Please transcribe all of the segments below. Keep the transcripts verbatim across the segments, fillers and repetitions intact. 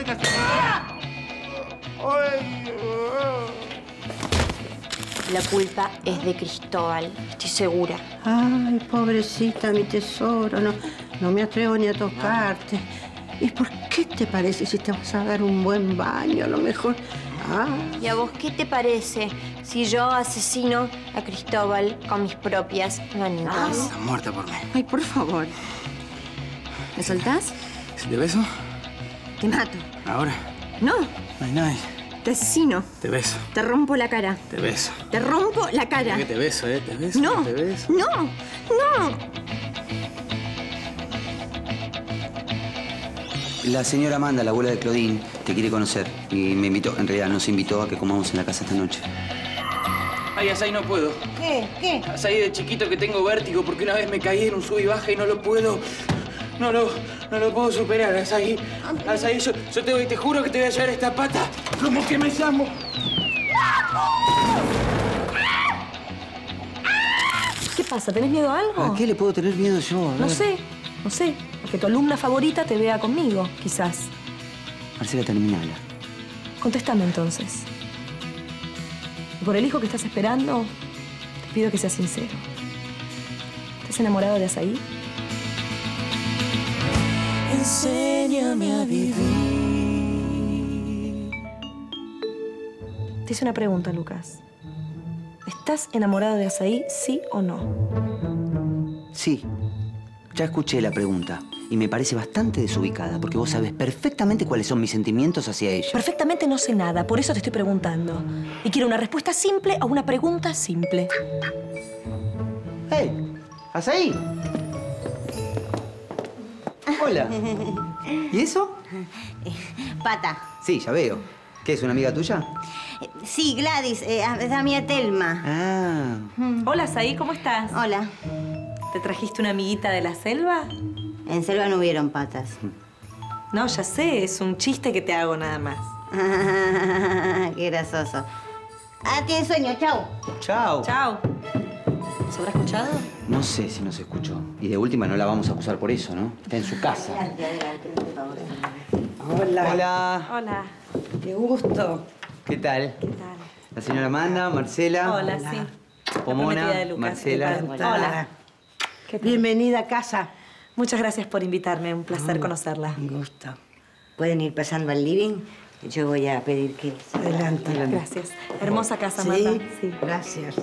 venga. ¡Ah! Ay, La culpa es de Cristóbal, estoy segura. Ay, pobrecita, mi tesoro. No, no me atrevo ni a tocarte. ¿Y por qué te parece si te vas a dar un buen baño? A lo mejor... Ah. ¿Y a vos qué te parece si yo asesino a Cristóbal con mis propias manitas? Ah, está muerta por mí. Ay, por favor. ¿Me soltás? ¿Si te beso? Te mato. ¿Ahora? No. No hay nadie. Te asesino. Te beso. Te rompo la cara. Te beso. Te rompo la cara. Que te beso, ¿eh? Te beso. No. Te beso. No. No. La señora Amanda, la abuela de Claudine, te quiere conocer. Y me invitó, en realidad nos invitó a que comamos en la casa esta noche. Ay, Azaí, no puedo. ¿Qué? ¿Qué? Azaí, de chiquito que tengo vértigo porque una vez me caí en un sub y baja y no lo puedo... No lo, no lo puedo superar, Azaí. Azaí, yo, yo te, te juro que te voy a llevar esta pata como que me llamo. ¿Qué pasa? ¿Tenés miedo a algo? ¿A qué le puedo tener miedo yo? A ver. No sé, no sé. Que tu alumna favorita te vea conmigo, quizás. Marcela, terminala. Contéstame entonces. Y por el hijo que estás esperando, te pido que seas sincero. ¿Estás enamorado de Azaí? Enséñame a vivir. Te hice una pregunta, Lucas. ¿Estás enamorado de Azaí, sí o no? Sí. Ya escuché la pregunta y me parece bastante desubicada porque vos sabés perfectamente cuáles son mis sentimientos hacia ella. Perfectamente no sé nada, por eso te estoy preguntando. Y quiero una respuesta simple a una pregunta simple. ¡Hey! ¿Azaí? Hola. ¿Y eso? Pata. Sí, ya veo. ¿Qué, es una amiga tuya? Sí, Gladys, eh, es amiga Telma. Ah. Hola, Azaí, ¿cómo estás? Hola. ¿Te trajiste una amiguita de la selva? En selva no hubieron patas. No, ya sé, es un chiste que te hago nada más. Qué grasoso. Ah, tiene sueño, chau. Chao. Chao. ¿Se habrá escuchado? No sé si nos escuchó. Y de última no la vamos a acusar por eso, ¿no? Está en su casa. Adelante, adelante, por favor. Hola. Hola. Hola. Qué gusto. ¿Qué tal? ¿Qué tal? La señora Amanda, Marcela. Hola, sí. Pomona, La prometida de Lucas. Marcela. ¿Qué tal? Hola. ¿Qué tal? Bienvenida a casa. Muchas gracias por invitarme. Un placer conocerla. Un gusto. ¿Pueden ir pasando al living? Yo voy a pedir que... Adelante. Gracias. Hermosa casa, Sí, Amanda. Sí. Gracias.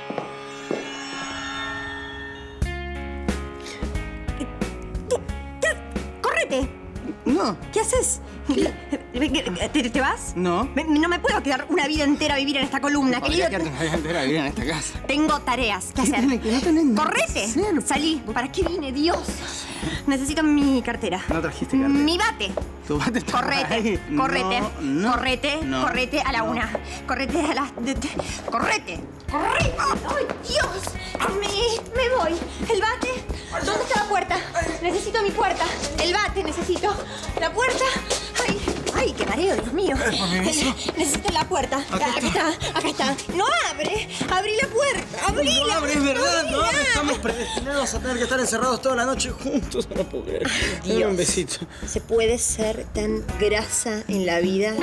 ¡Córrete! No. ¿Qué haces? ¿Te, te vas? No. Me- no me puedo quedar una vida entera a vivir en esta columna, Podría querido. quedarte una vida entera a vivir en esta casa. Tengo tareas que ¿Qué hacer. tiene que no tenés nada que ¡Correte! hacer? Salí. ¿Para qué vine, Dios? Necesito mi cartera. No trajiste cartera. Mi bate. Tu bate está Correte, ahí. correte, No, no, correte, no, correte a la no. una. Correte a las... de- de- correte, correte. ¡Ay, Dios! Me, me voy. ¿El bate? ¿Dónde está la puerta? Necesito mi puerta. El bate necesito. ¿La puerta? ¡Ay! ¡Ay, qué mareo, Dios mío! Eh, Necesito la puerta. Acá, está. acá está. ¡No abre! ¡Abrí la puerta! ¡Abrila! No abre, es verdad, no abre. ¡Abrila! Estamos predestinados a tener que estar encerrados toda la noche juntos. No puedo creer. Dame un besito. ¿Se puede ser tan grasa en la vida?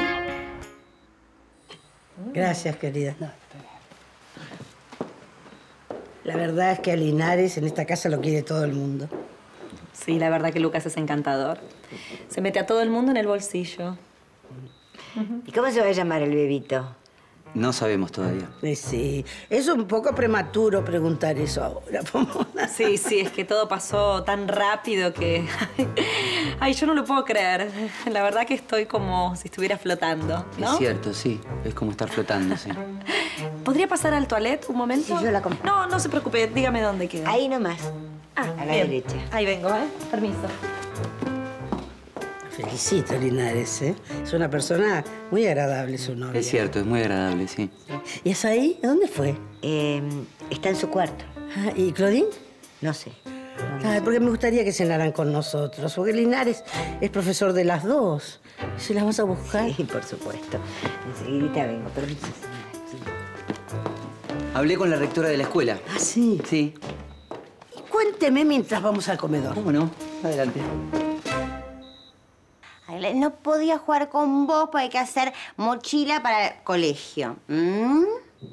Gracias, querida. La verdad es que a Linares en esta casa lo quiere todo el mundo. Sí, la verdad que Lucas es encantador. Se mete a todo el mundo en el bolsillo. ¿Y cómo se va a llamar el bebito? No sabemos todavía. Eh, Sí, es un poco prematuro preguntar eso ahora, Pomona. Sí, sí, es que todo pasó tan rápido que... Ay, yo no lo puedo creer. La verdad que estoy como si estuviera flotando, ¿no? Es cierto, sí. Es como estar flotando, sí. ¿Podría pasar al toilet un momento? Sí, yo la acompaño. No, no se preocupe. Dígame dónde queda. Ahí nomás. Ah, a la bien. derecha. Ahí vengo, ¿eh? Permiso. Felicito a Linares, ¿eh? Es una persona muy agradable, su novia. Es cierto, es muy agradable, sí. ¿Y es ahí? ¿Dónde fue? Eh, está en su cuarto. Ah, ¿y Claudine? No sé. Ay, porque me gustaría que cenaran con nosotros, porque Linares es profesor de las dos. ¿Se las vas a buscar? Sí, por supuesto. Enseguidita vengo, permiso. Sí. Hablé con la rectora de la escuela. Ah, sí. Sí. Cuénteme mientras vamos al comedor. ¿Cómo no? Adelante. I regla. No podía jugar con vos porque hay que hacer mochila para el colegio. ¿Mm?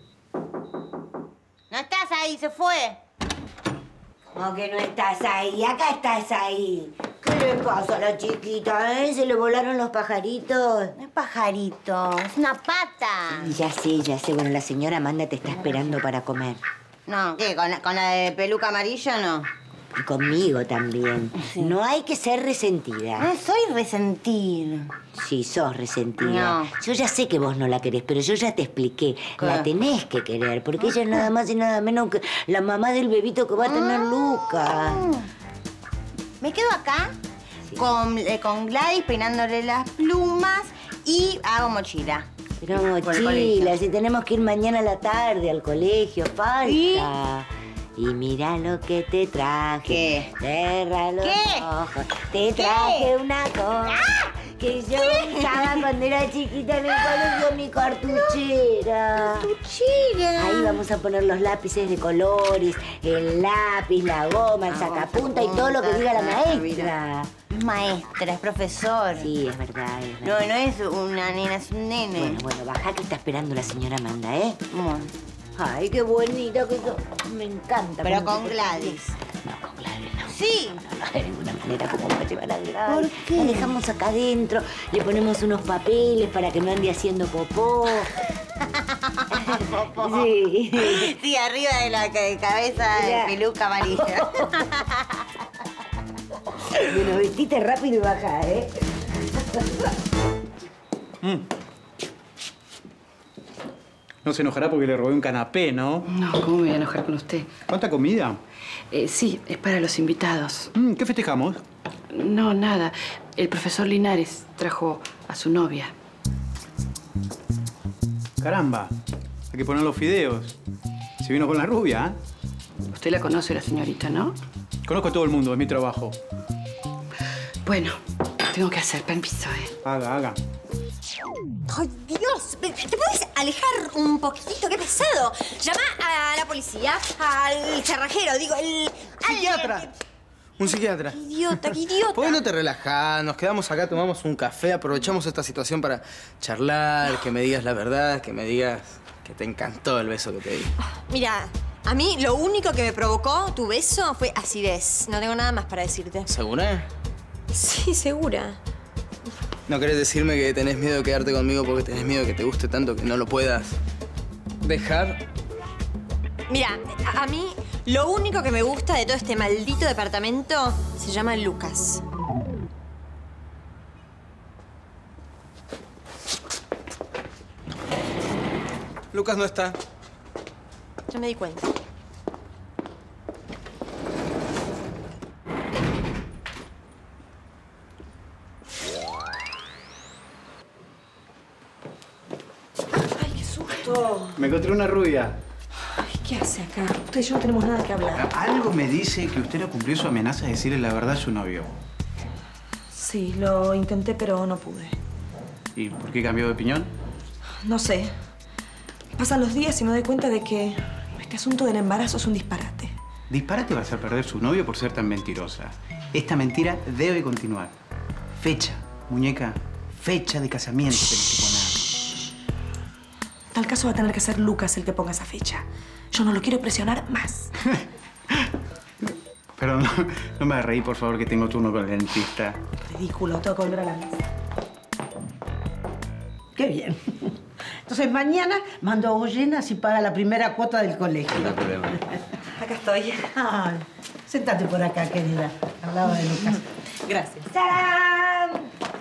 No estás ahí, se fue. ¿Cómo que no estás ahí? Acá estás ahí. ¿Qué le pasa a la chiquita, eh? ¿Se le volaron los pajaritos? No es pajarito, es una pata. Ya sé, ya sé. Bueno, la señora Amanda te está esperando para comer. No, ¿qué? ¿Con la, con la de peluca amarilla no? Y conmigo también. Sí. No hay que ser resentida. No soy resentir. Sí, sos resentida. No. Yo ya sé que vos no la querés, pero yo ya te expliqué. ¿Qué? La tenés que querer, porque ella es nada más y nada menos que la mamá del bebito que va a tener Lucas. Me quedo acá Sí. con, eh, con Gladys peinándole las plumas y hago mochila. Pero Por el mochila, colegio. si tenemos que ir mañana a la tarde al colegio, falta. ¿Y? Y mira lo que te traje. ¿Qué? Cerra los ¿Qué? ojos. Te traje una cosa que yo usaba cuando era chiquita en el colegio, mi cartuchera. ¡Cartuchera! Ahí vamos a poner los lápices de colores, el lápiz, la goma, el Ah, sacapunta y todo lo que diga la maestra. Es maestra, es profesor. Sí, es verdad, es No, verdad. no es una nena, es un nene. Bueno, bueno, baja que está esperando la señora Amanda, ¿eh? Bueno. Ay, qué bonita que sos. Me encanta. Pero cómo con te- Gladys. No, con Gladys no. Sí. No, no, de ninguna manera. ¿Cómo va a llevar a Gladys? ¿Por qué? La dejamos acá adentro, le ponemos unos papeles para que no ande haciendo popó. Sí. Sí, arriba de la ca- cabeza Ya. de peluca amarilla. Bueno, vestite rápido y baja, ¿eh? Mm. No se enojará porque le robé un canapé, ¿no? No, ¿cómo me voy a enojar con usted? ¿Cuánta comida? Eh, sí, es para los invitados. Mm, ¿Qué festejamos? No, nada. El profesor Linares trajo a su novia. Caramba, hay que poner los fideos. Se vino con la rubia, ¿eh? Usted la conoce, la señorita, ¿no? Conozco a todo el mundo, es mi trabajo. Bueno, tengo que hacer permiso, ¿eh? Haga, haga. ¡Ay, Dios! ¿Te puedes alejar un poquitito? ¡Qué pesado! Llama a la policía, al cerrajero, digo, el... ¡Psiquiatra! Un psiquiatra. ¡Qué idiota, qué idiota! ¿Por qué no te relajás? Nos quedamos acá, tomamos un café, aprovechamos esta situación para charlar, que me digas la verdad, que me digas que te encantó el beso que te di. Mira, a mí lo único que me provocó tu beso fue acidez. No tengo nada más para decirte. ¿Segura? Sí, segura. ¿No querés decirme que tenés miedo de quedarte conmigo porque tenés miedo de que te guste tanto que no lo puedas dejar? Mira, a, a mí lo único que me gusta de todo este maldito departamento se llama Lucas. Lucas no está. Ya me di cuenta. Ay, qué susto. Me encontré una rubia. Ay, ¿qué hace acá? Usted y yo no tenemos nada que hablar. Algo me dice que usted no cumplió su amenaza de decirle la verdad a su novio. Sí, lo intenté, pero no pude. ¿Y por qué cambió de opinión? No sé. Pasan los días y me doy cuenta de que este asunto del embarazo es un disparate. Disparate va a hacer perder su novio por ser tan mentirosa. Esta mentira debe continuar. Fecha, muñeca. Fecha de casamiento tenés que poner. En tal caso va a tener que ser Lucas el que ponga esa fecha. Yo no lo quiero presionar más. Pero no, no me reí, por favor, que tengo turno con el dentista. Ridículo, tengo que volver a la mesa. Qué bien. Entonces mañana mando a Goyena si paga la primera cuota del colegio. No hay problema. Acá estoy. Ay, sentate por acá, querida, al lado de Lucas. Gracias. ¡Tarán!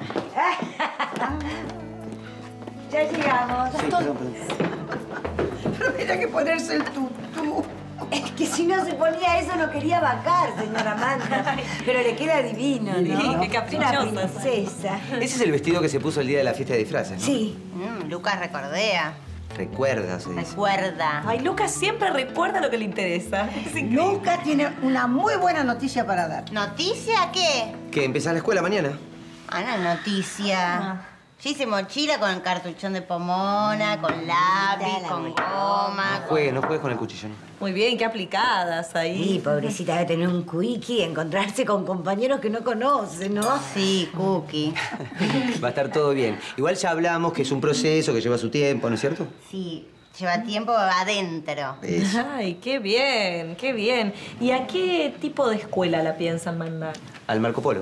Ya llegamos. Sí, perdón, perdón. Pero mira que ponerse el tutú. Es que si no se ponía eso no quería vacar, señora Amanda. Pero le queda divino, ¿no? Sí, qué caprichosa. Una princesa. Ese es el vestido que se puso el día de la fiesta de disfraces, ¿no? Sí. Mm, Lucas recordea. Recuerda, se dice. Recuerda. Ay, Lucas siempre recuerda lo que le interesa. Es increíble. Lucas tiene una muy buena noticia para dar. ¿Noticia qué? ¿Que empezás la escuela mañana? Ah, una noticia. Ah, Yo hice mochila con cartuchón de pomona, con lápiz, con goma. No juegues, no juegues con el cuchillo, ¿no? Muy bien, qué aplicadas ahí. Sí, pobrecita debe tener un quickie, encontrarse con compañeros que no conoce, ¿no? Sí, cookie. Va a estar todo bien. Igual ya hablamos que es un proceso que lleva su tiempo, ¿no es cierto? Sí, lleva tiempo adentro. Eso. Ay, qué bien, qué bien. ¿Y a qué tipo de escuela la piensan mandar? Al Marco Polo.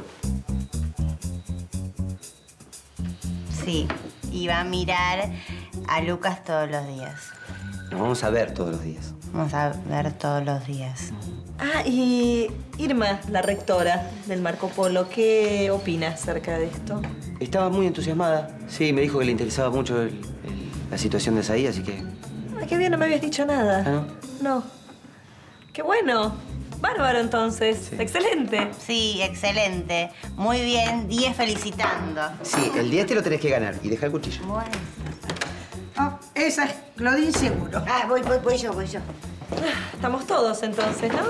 Sí, y va a mirar a Lucas todos los días. Nos vamos a ver todos los días. Vamos a ver todos los días. Ah, y Irma, la rectora del Marco Polo, ¿qué opina acerca de esto? Estaba muy entusiasmada. Sí, me dijo que le interesaba mucho el- el- la situación de Saí, así que... Ay, qué bien, no me habías dicho nada. ¿Ah, no? No. Qué bueno. Bárbaro, entonces. Sí. Excelente. Sí, excelente. Muy bien, diez felicitando. Sí, el diez te lo tenés que ganar y deja el cuchillo. Bueno. Oh, esa es Claudine seguro. Ah, voy, voy, voy yo, voy yo. Estamos todos, entonces, ¿no?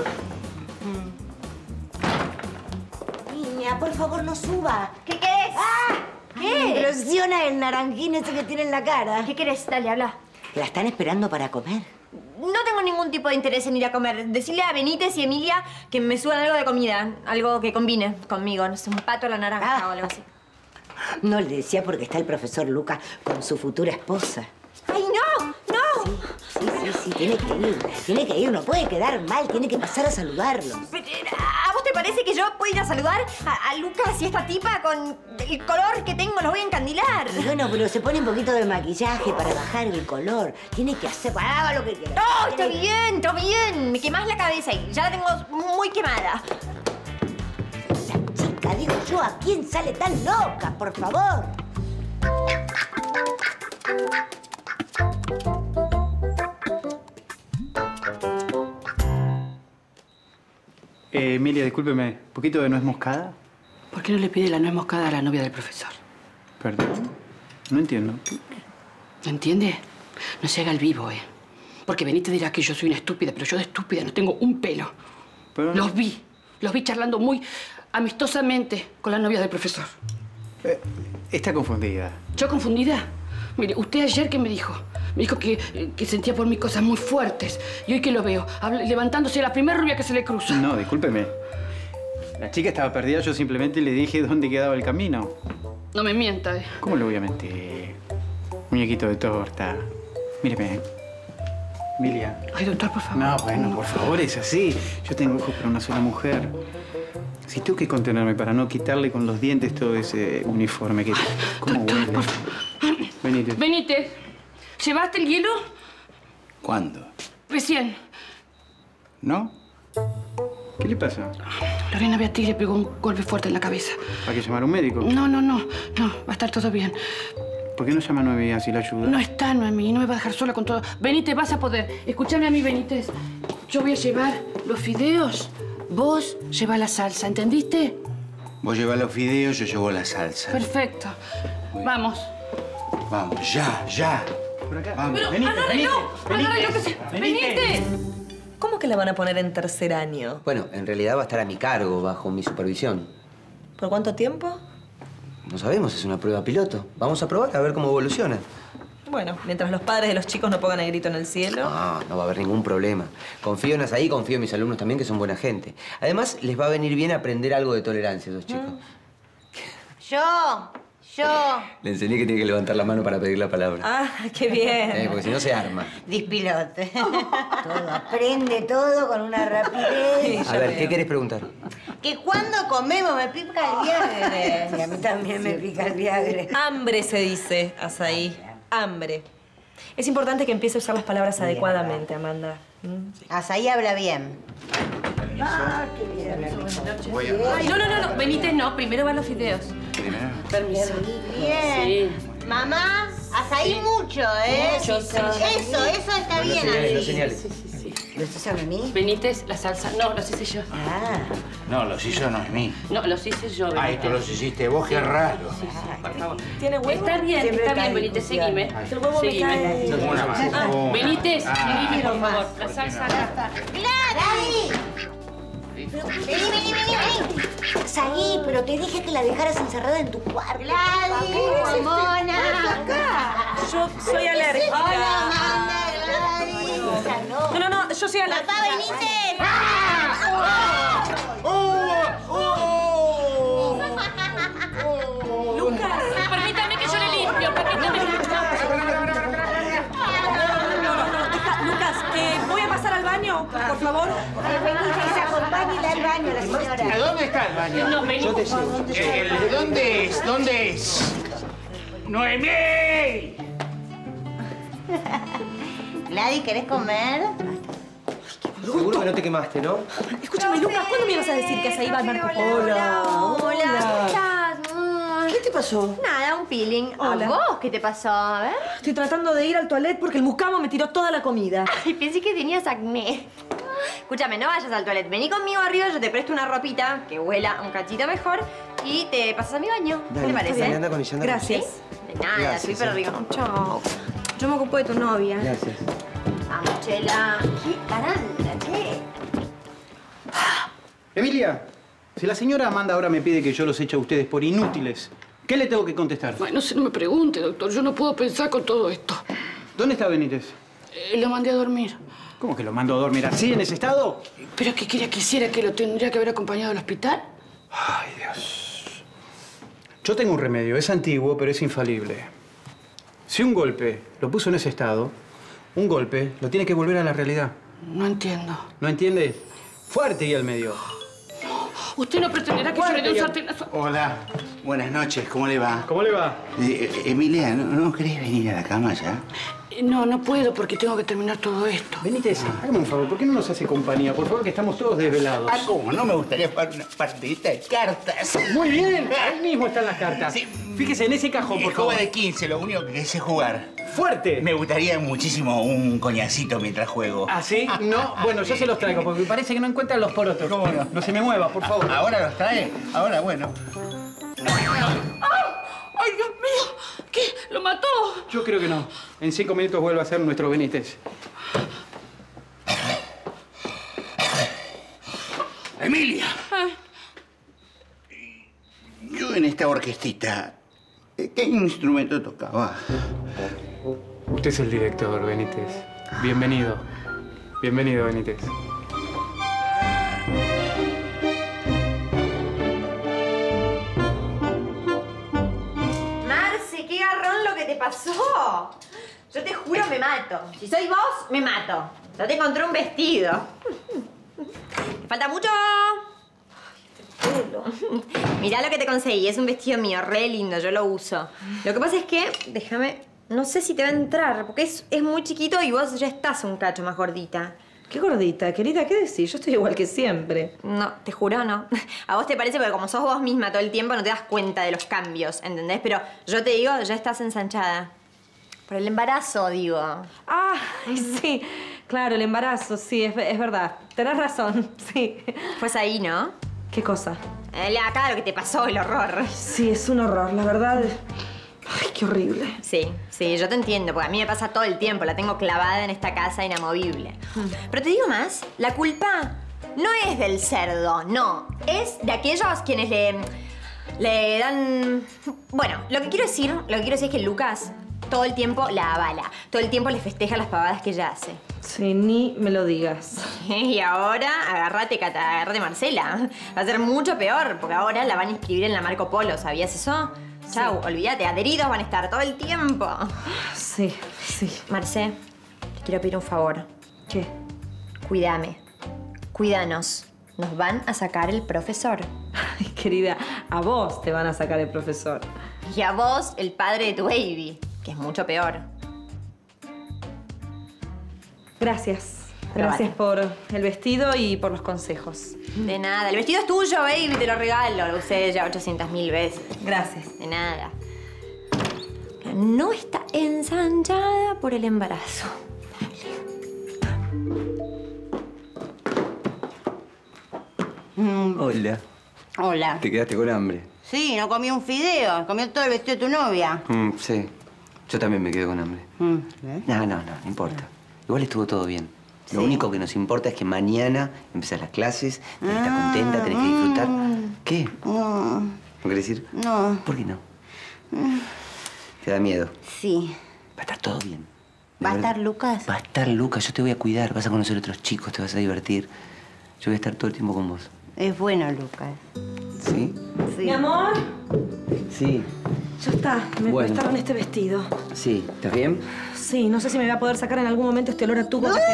Niña, por favor, no suba. ¿Qué querés? ¡Ah! ¿Qué? Me impresiona el naranjín ese que tiene en la cara. ¿Qué querés? Dale, habla. La están esperando para comer. No tengo ningún tipo de interés en ir a comer. Decirle a Benítez y Emilia que me suban algo de comida. Algo que combine conmigo. No sé, un pato a la naranja Ah. o algo así. No le decía porque está el profesor Lucas con su futura esposa. ¡Ay, no! ¡No! Sí, sí, sí, tiene que ir. Tiene que ir, no puede quedar mal. Tiene que pasar a saludarlos. Pero, ¿a vos te parece que yo puedo ir a saludar a, a Lucas y esta tipa con el color que tengo? Los voy a encandilar. Y bueno, pero se pone un poquito de maquillaje para bajar el color. Tiene que hacer, haga lo que quiera. No, está Tiene que- bien, está bien. Me quemás la cabeza y ya la tengo muy quemada. La chica, digo yo, ¿a quién sale tan loca? Por favor. Eh, Emilia, discúlpeme, ¿un poquito de nuez moscada? ¿Por qué no le pide la nuez moscada a la novia del profesor? Perdón, no entiendo. ¿No entiende? No se haga el vivo, ¿eh? Porque Benítez dirá que yo soy una estúpida, pero yo de estúpida no tengo un pelo. Pero no- Los vi, los vi charlando muy amistosamente con la novia del profesor. Eh, está confundida. ¿Yo confundida? Mire, usted ayer, ¿qué me dijo? Me dijo que, eh, que sentía por mí cosas muy fuertes. Y hoy que lo veo, habla- levantándose la primera rubia que se le cruza. No, discúlpeme. La chica estaba perdida, yo simplemente le dije dónde quedaba el camino. No me mienta, ¿eh? ¿Cómo le voy a mentir? Muñequito de torta. Míreme. Emilia. Ay, doctor, por favor. No, bueno, por favor, es así. Yo tengo ojos para una sola mujer. Si tengo que contenerme para no quitarle con los dientes todo ese uniforme que... ¿Cómo huele? Benítez. Benítez, ¿llevaste el hielo? ¿Cuándo? Recién. ¿No? ¿Qué le pasa? Lorena Beatriz le pegó un golpe fuerte en la cabeza. ¿Hay que llamar a un médico? No, no, no. No, va a estar todo bien. ¿Por qué no llama a Noemí así la ayuda? No está, Noemí. No me va a dejar sola con todo. Benítez, vas a poder. Escúchame a mí, Benítez. Yo voy a llevar los fideos. Vos lleva la salsa, ¿entendiste? Vos llevas los fideos, yo llevo la salsa. Perfecto. Vamos. Vamos, ya, ya. Por acá. Vamos. Pero Benítez, agárralo, Benítez, agárralo que se... Benítez. ¿Cómo que la van a poner en tercer año? Bueno, en realidad va a estar a mi cargo, bajo mi supervisión. ¿Por cuánto tiempo? No sabemos, es una prueba piloto. Vamos a probar a ver cómo evoluciona. Bueno, mientras los padres de los chicos no pongan el grito en el cielo. No, no va a haber ningún problema. Confío en Azaí, confío en mis alumnos también, que son buena gente. Además, les va a venir bien aprender algo de tolerancia a esos chicos. Yo, yo. Le enseñé que tiene que levantar la mano para pedir la palabra. Ah, qué bien. Eh, porque si no se arma. Dispilote. Todo, aprende todo con una rapidez. A ver, ¿qué querés preguntar? Que cuando comemos me pica el viagre. Y a mí también me pica el viagre. Hambre se dice, Azaí. Hambre. Es importante que empiece a usar las palabras adecuadamente, Amanda. ¿Mm? Azaí habla bien. Ah, qué bien. Ay, no, no, no, no. Benítez no. Primero van los fideos. Primero. Permiso. Bien. Mamá, Azaí mucho, ¿eh? Mucho, sí. Eso, eso está No bien señales, no ahí. señales. Sí, sí, sí. ¿Los hizo a mí? Benítez, la salsa. No, los hice yo. Ah. No, los hizo Noemí. No, los hice yo, Ah, Benítez. esto los hiciste vos, qué raro. Sí, sí, por favor. ¿Tiene huevo? Está bien, Siempre está cae bien, Benítez, discusión. seguime. El huevo me Seguime. cae. Una más. Ah, una. Benítez, Ah, seguime, por más. favor. La salsa acá. ¡Claro! Vení, vení, vení, vení. Salí, pero te dije que la dejaras encerrada en tu cuarto. Gladys, mona. Yo soy alérgica. Hola, Amanda, Gladys. No, no, no, yo soy alérgica. Papá, venite. Lucas, permítame que yo le limpio, permítame que... Lucas, eh, voy a pasar al baño, por favor. Venite, acompáñela al baño, la señora. ¿A dónde está el baño? No, vení. Yo te sigo. Eh, el- ¿Dónde es? ¿Dónde es? ¡Noemí! Gladys, ¿querés comer? Seguro que no te quemaste, ¿no? Escúchame, Lucas, ¿cuándo me ibas a decir que Azaí va al Marco Polo? Hola, hola, ¿cómo estás? ¿Qué te pasó? Nada, un peeling. Hola. ¿A vos qué te pasó? A ver. Estoy tratando de ir al toilet porque el mucamo me tiró toda la comida. Ay, pensé que tenías acné. Escúchame, no vayas al toilet. Vení conmigo arriba, yo te presto una ropita que huela un cachito mejor y te pasas a mi baño. ¿Qué Dale, te parece? dale, anda con ella, anda con Gracias. De nada, Gracias, soy súper eh. rico. Chao. Yo me ocupo de tu novia. Gracias. Vamos, Chela. ¿Qué baranda, che? Emilia, si la señora Amanda ahora me pide que yo los eche a ustedes por inútiles, ¿qué le tengo que contestar? Bueno, no se no me pregunte, doctor. Yo no puedo pensar con todo esto. ¿Dónde está Benítez? Eh, lo mandé a dormir. ¿Cómo que lo mando a dormir así, en ese estado? ¿Pero qué quería que hiciera? ¿Que lo tendría que haber acompañado al hospital? Ay, Dios. Yo tengo un remedio, es antiguo, pero es infalible. Si un golpe lo puso en ese estado, un golpe lo tiene que volver a la realidad. No entiendo. ¿No entiende? Fuerte y al medio. Usted no pretenderá que yo le dé un sartenazo. Hola. Buenas noches, ¿cómo le va? ¿Cómo le va? Eh, eh, Emilia, ¿no, ¿no querés venir a la cama ya? Eh, No, no puedo porque tengo que terminar todo esto. Benítez, hágame un favor, ¿por qué no nos hace compañía? Por favor, que estamos todos desvelados. Ah, ¿cómo? No me gustaría jugar una partidita de cartas. Muy bien, ahí mismo están las cartas. Sí. Fíjese en ese cajón, por El favor. juego de quince, lo único que sé jugar. ¡Fuerte! Me gustaría muchísimo un coñacito mientras juego. ¿Ah, sí? No, bueno, yo se los traigo porque me parece que no encuentran los porotos. ¿Cómo no? No se me mueva, por favor. ¿Ahora los trae? Ahora, bueno. ¡Ay, Dios mío! ¿Qué? ¿Lo mató? Yo creo que no. En cinco minutos vuelve a ser nuestro Benítez. ¡Emilia! Ah. Yo en esta orquestita, ¿qué instrumento tocaba? Usted es el director, Benítez. Bienvenido. Bienvenido, Benítez. Marce, qué garrón lo que te pasó. Yo te juro me mato. Si soy vos, me mato. Ya te encontré un vestido. ¿Te falta mucho? Mirá lo que te conseguí. Es un vestido mío, re lindo. Yo lo uso. Lo que pasa es que, déjame, no sé si te va a entrar, porque es, es muy chiquito y vos ya estás un cacho más gordita. ¿Qué gordita, querida? ¿Qué decís? Yo estoy igual que siempre. No, te juro, no. A vos te parece porque como sos vos misma todo el tiempo no te das cuenta de los cambios, ¿entendés? Pero yo te digo, ya estás ensanchada. Por el embarazo, digo. Ah, sí. Claro, el embarazo, sí, es, es verdad. Tenés razón, sí. Pues ahí, ¿no? ¿Qué cosa? Eh, acá lo que te pasó, el horror. Sí, es un horror, la verdad. Ay, qué horrible. Sí, sí, yo te entiendo, porque a mí me pasa todo el tiempo. La tengo clavada en esta casa inamovible. Pero te digo más, la culpa no es del cerdo, no. Es de aquellos quienes le, le dan... Bueno, lo que quiero decir, lo que quiero decir es que Lucas todo el tiempo la avala. Todo el tiempo le festeja las pavadas que ella hace. Sí, ni me lo digas. Y ahora, agárrate, Cata, agárrate, Marcela. Va a ser mucho peor, porque ahora la van a inscribir en la Marco Polo, ¿sabías eso? Chau, sí. Olvídate, adheridos van a estar todo el tiempo. Sí, sí. Marce, te quiero pedir un favor. ¿Qué? Cuídame. Cuídanos. Nos van a sacar el profesor. Ay, querida, a vos te van a sacar el profesor. Y a vos, el padre de tu baby, que es mucho peor. Gracias. Pero Gracias vale. por el vestido y por los consejos. De nada. El vestido es tuyo, baby. Te lo regalo. Lo usé ya ochocientas mil veces. Gracias. De nada. No está ensanchada por el embarazo. Mm. Hola. Hola. ¿Te quedaste con hambre? Sí, no comí un fideo. Comió todo el vestido de tu novia. Mm, sí. Yo también me quedé con hambre. Mm, ¿eh? No, no, no, no importa. Igual estuvo todo bien. Lo Sí. único que nos importa es que mañana empiezan las clases, tenés que estar contenta, tenés que disfrutar. ¿Qué? No. ¿No querés ir? No. ¿Por qué no? ¿Te da miedo? Sí. Va a estar todo bien. ¿Va a estar Lucas? Va a estar Lucas, yo te voy a cuidar, vas a conocer otros chicos, te vas a divertir. Yo voy a estar todo el tiempo con vos. Es bueno, Lucas. ¿Sí? Sí. Mi amor, Sí. ya está. Me Bueno. prestaron este vestido. Sí. ¿Estás bien? Sí, no sé si me voy a poder sacar en algún momento este olor a tubo que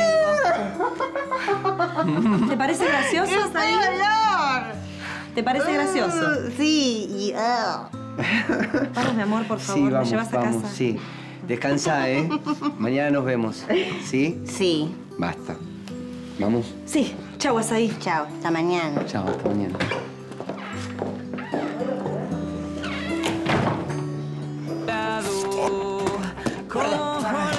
tengo. ¿Te parece gracioso, Saí? ¿Te parece gracioso? Sí. Y, ah. Vamos, mi amor, por favor. Sí, ¿Me vamos, llevas a vamos, casa? sí. Descansa, ¿eh? Mañana nos vemos. ¿Sí? Sí. Basta. ¿Vamos? Sí. Chau, Azaí. Chao. Hasta mañana. Chao, hasta mañana. ¿Cómo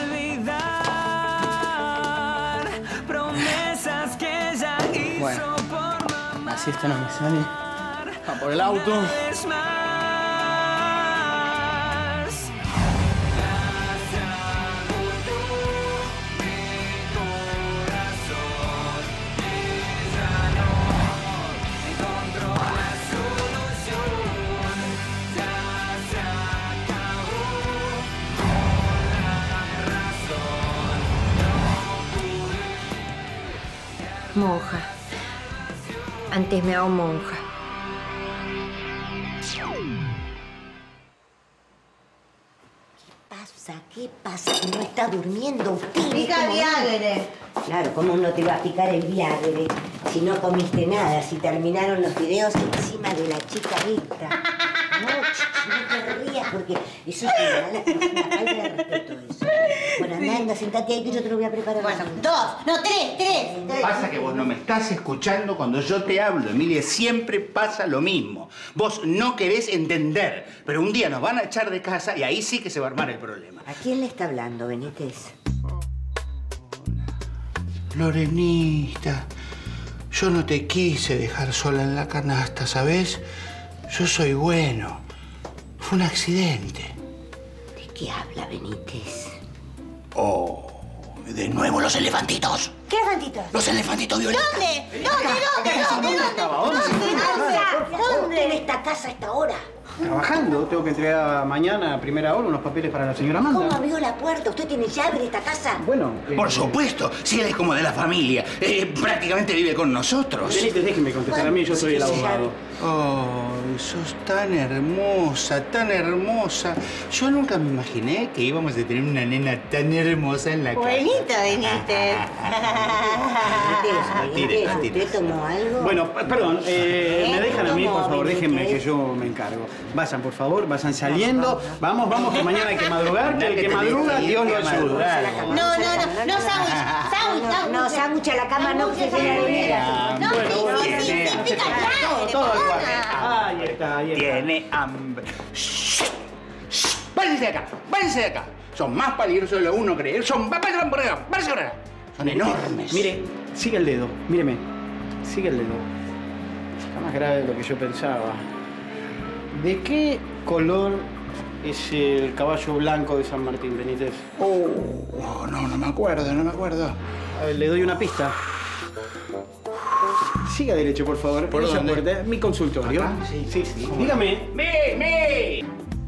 olvidar promesas que ella hizo Bueno, por mamá? así esto no me sale. Va por el auto. Es más. Monja. Antes me hago monja. ¿Qué pasa? ¿Qué pasa? ¿Que no está durmiendo usted? Pica ¿Cómo no? Viagre. Claro, ¿cómo no te va a picar el Viagre si no comiste nada? Si terminaron los videos encima de la chica esta. No, chichi, no te rías porque eso es una, mala- una falta de respeto eso. Bueno, anda, anda, sentate ahí que yo te lo voy a preparar. Bueno, dos, no, tres, tres. tres. Pasa que vos no me estás escuchando cuando yo te hablo, Emilia. Siempre pasa lo mismo. Vos no querés entender, pero un día nos van a echar de casa y ahí sí que se va a armar el problema. ¿A quién le está hablando, Benítez? Lorenita, yo no te quise dejar sola en la canasta, ¿sabes? Yo soy bueno. Fue un accidente. ¿De qué habla Benítez? Oh, de nuevo los elefantitos. ¿Qué elefantitos? Los elefantitos violetas. ¿Dónde? ¿Dónde? ¿Dónde? ¿Dónde? ¿Dónde? ¿Dónde? ¿Dónde en esta casa a esta hora? Trabajando. Tengo que entregar mañana a primera hora unos papeles para la señora ¿Cómo Amanda. abrió la puerta? ¿Usted tiene llave de esta casa? Bueno, eh, Por supuesto, si él es como de la familia, eh, prácticamente vive con nosotros. Benítez, déjeme contestar a mí, yo soy el abogado. Oh, sos tan hermosa, tan hermosa. Yo nunca me imaginé que íbamos a tener una nena tan hermosa en la casa. Buenito, Benítez. Benítez, Benítez, ¿usted tomó algo? Bueno, p- perdón, eh, me dejan a mí, por favor, Benítez. déjenme que yo me encargo. Vayan, por favor, vayan saliendo. Vamos, vamos, que mañana hay que madrugar, que el que madruga, Dios lo ayuda. No, no, no, no, sándwich, sándwich, sándwich. No, sándwich a la cama no, que se genera. No, sí, sí, sí, sí, pica Viagre, Todo igual. perdona. Ahí está, ahí está. Tiene hambre. Shh, shh, váyanse de acá, váyanse de acá. Son más peligrosos de lo que uno cree. Son, váyanse por acá, váyanse por acá. Son enormes. Mire, sigue el dedo, míreme. Sigue el dedo. Está más grave de lo que yo pensaba. ¿De qué color es el caballo blanco de San Martín, Benítez? Oh, oh, no, no me acuerdo, no me acuerdo. A ver, le doy una pista. Siga derecho, por favor. ¿Por Esa dónde? puerta, mi consultorio. ¿Acá? Sí, sí, sí. Dígame. ¡Me, me!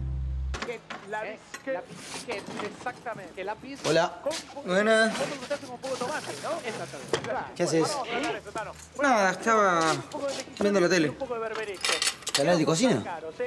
Hola. Buenas. ¿Qué haces? Nada, estaba viendo la tele. ¿Canal de cocina?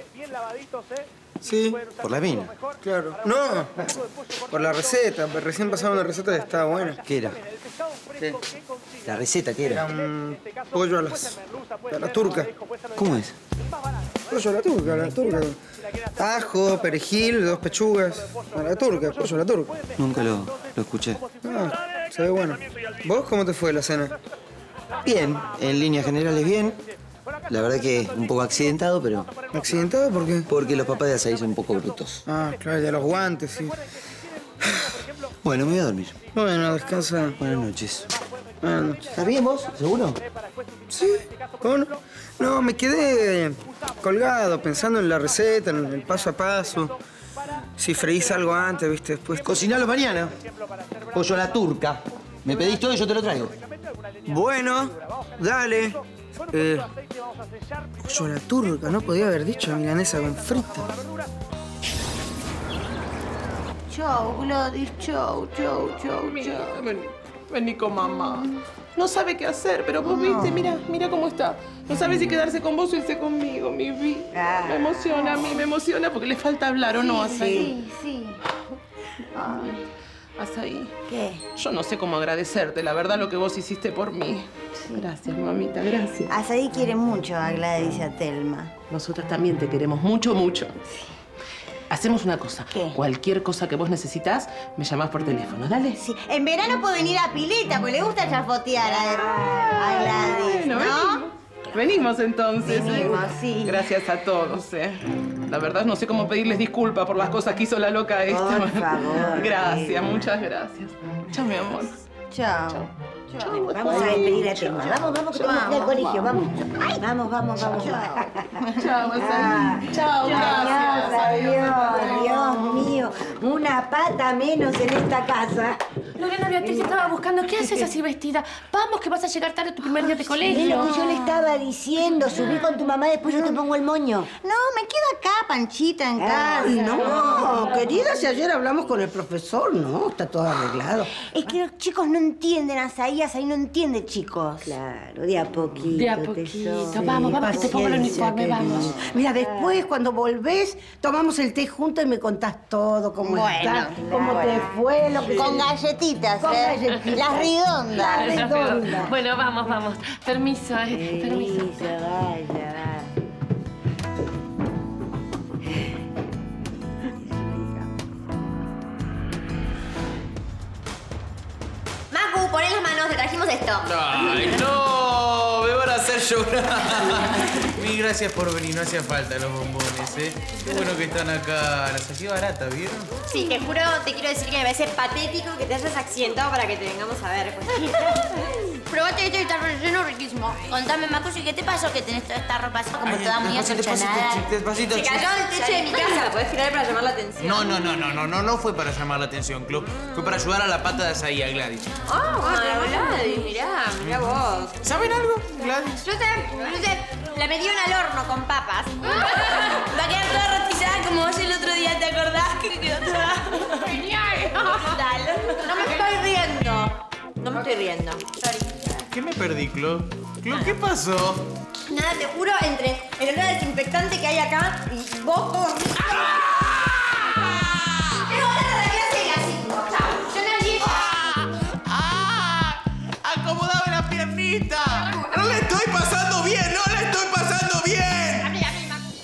Sí. ¿Por la mina? Claro. No, por la receta. Recién pasaron una receta que estaba buena. ¿Qué era? ¿Qué? ¿La receta qué Era era? un pollo a, las, a la turca. ¿Cómo es? Pollo a la turca, a la turca. Ajo, perejil, dos pechugas. A la turca, pollo a la turca. Nunca lo, lo escuché. Ah, se ve bueno. ¿Vos cómo te fue la cena? Bien, en líneas generales bien. La verdad que un poco accidentado, pero... ¿Accidentado por qué? Porque los papás de Azaí son un poco brutos. Ah, claro, ya los guantes, sí. Bueno, me voy a dormir. Bueno, descansa. Buenas noches. Buenas noches. ¿Estás bien vos? ¿Seguro? Sí, ¿cómo no? No, me quedé colgado pensando en la receta, en el paso a paso. Si freís algo antes, viste, después. Cocinalo mañana. Pollo a la turca. Me pedís todo y yo te lo traigo. Bueno, dale. Eh, Pollo a la turca, no podía haber dicho milanesa con frita. Chau, Gladys, chau, chau, chau, chau. Vení, vení con mamá. No sabe qué hacer, pero vos viste, mira, mira cómo está. No sabe si quedarse con vos o irse conmigo, mi vida. Me emociona a mí, me emociona porque le falta hablar, ¿o no, Azaí? Sí, sí. Ay, Azaí. ¿Qué? Yo no sé cómo agradecerte, la verdad, lo que vos hiciste por mí. Gracias, mamita, gracias. Azaí quiere mucho a Gladys y a Telma. Nosotras también te queremos mucho, mucho. Hacemos una cosa. ¿Qué? Cualquier cosa que vos necesitas, me llamás por teléfono, dale. Sí. En verano puedo venir a Pileta, porque le gusta chafotear a, a Gladys, Bueno, ¿no? venimos. Venimos entonces. Venimos, ¿eh? sí. Gracias a todos, ¿eh? La verdad no sé cómo pedirles disculpas por las cosas que hizo la loca esta. Por favor. Gracias, muchas gracias. Chao, mi amor. Chao. Chao. Chao. Vamos a despedir a Telma. Vamos, vamos, que vamos a ir al colegio, vamos. Ay, vamos, vamos, vamos. Chao, Azaí. Chao, gracias. Adiós, Dios mío. Una pata menos en esta casa. Lorena Beatriz estaba buscando. ¿Qué haces así vestida? Vamos, que vas a llegar tarde a tu primer día de Es colegio. lo que yo le estaba diciendo. Subí con tu mamá, después yo te pongo el moño. No, me quedo acá, Panchita, en casa. Ay, no, querida, si ayer hablamos con el profesor, ¿no? Está todo arreglado. Es que los chicos no entienden, Azaí, Azaí no entiende, chicos. Claro, de a poquito. De a poquito. Vamos, vamos, que te pongo el uniforme, vamos. Mira, después, cuando volvés, tomamos el té juntos y me contás todo, cómo Bueno, estás, claro. cómo te fue, lo que... Con galletitas, Con ¿eh? galletitas. Las redondas. Las redondas. Bueno, vamos, vamos. Permiso, eh. Permiso. Vaya, vaya. Macu, poné las manos, te trajimos esto. ¡Ay, no! Me van a hacer llorar. Mil gracias por venir, no hacía falta los bombones, ¿eh? Qué bueno que están acá. Las saqué baratas, ¿vieron? Sí, te juro, te quiero decir que me parece patético que te hayas accidentado para que te vengamos a ver. Probate esto y está relleno riquísimo. Contame, Macusi, ¿qué te pasó que tenés toda esta ropa así como toda muy despacito, achonchonada? despacito, despacito, Se cayó el techo de mi casa, la podés girar para llamar la atención. No, no, no, no, no, no, no fue para llamar la atención, Clo. Fue para ayudar a la pata de Azaí, a Gladys. Ah, Gladys, mirá, mirá vos. ¿Saben algo, Gladys? Yo sé, yo sé, la metieron al horno con papas. Va a quedar toda rostizada como vos el otro día, ¿te acordás? Que quedó toda... Genial. Dale. No me estoy riendo. No me estoy riendo. Sorry. ¿Qué me perdí, Clo? Clo, ¿qué pasó? Nada, te juro, entre el olor a desinfectante que hay acá y vos todo rico. ¡Tengo ganas de la clase de gasismo! ¡Chao! ¡Yo me allí! ¡Ah! ¡Acomodame la piernita! ¡No la estoy pasando bien! ¡No la estoy pasando bien! A mí, a mí, Macu.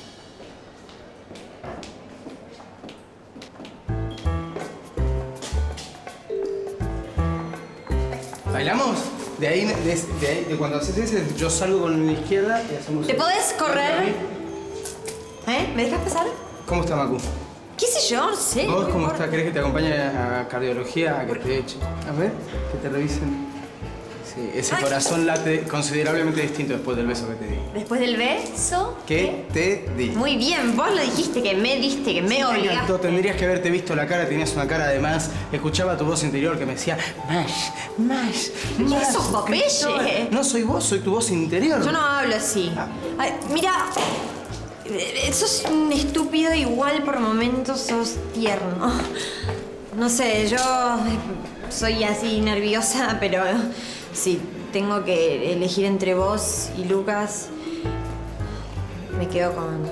¿Bailamos? De ahí, de, de ahí, de cuando haces ese, yo salgo con la izquierda y hacemos... ¿Te podés correr? ¿Eh? ¿Me dejas pasar? ¿Cómo está, Macu? ¿Qué sé yo? No sé. ¿Vos no me cómo importa. estás? ¿Querés que te acompañe a cardiología? A que te eche. A ver, que te revisen. Sí, ese Ay. corazón late considerablemente distinto después del beso que te di. Después del beso. ¿Qué te di? Muy bien, vos lo dijiste, que me diste, que me Me obligaste. encantó, tendrías que haberte visto la cara, tenías una cara de más. Escuchaba tu voz interior que me decía, más, más, más. ¿Qué sos, Popeye? No soy vos, soy tu voz interior. Yo no hablo así. Ay, mira, eh, sos un estúpido, igual por momentos sos tierno. No sé, yo eh, soy así nerviosa, pero si tengo que elegir entre vos y Lucas, me quedo con...